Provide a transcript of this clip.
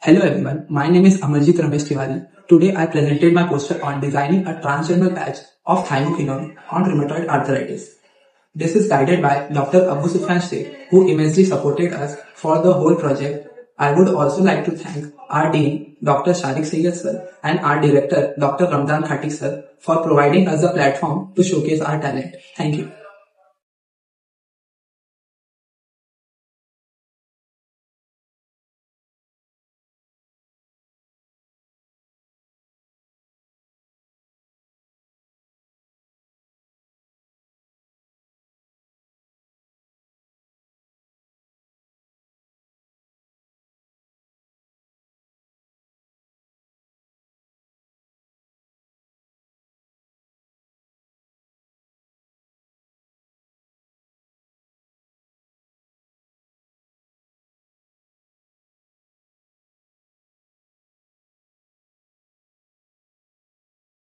Hello everyone, my name is Amarjit Ramesh Tiwari. Today I presented my poster on designing a transdermal patch of thymoquinone on rheumatoid arthritis. This is guided by Dr. Abu Sufyan Sheikh, who immensely supported us for the whole project. I would also like to thank our Dean, Dr. Sharik Sayyed sir, and our Director, Dr. Ramzan Khati sir, for providing us a platform to showcase our talent. Thank you.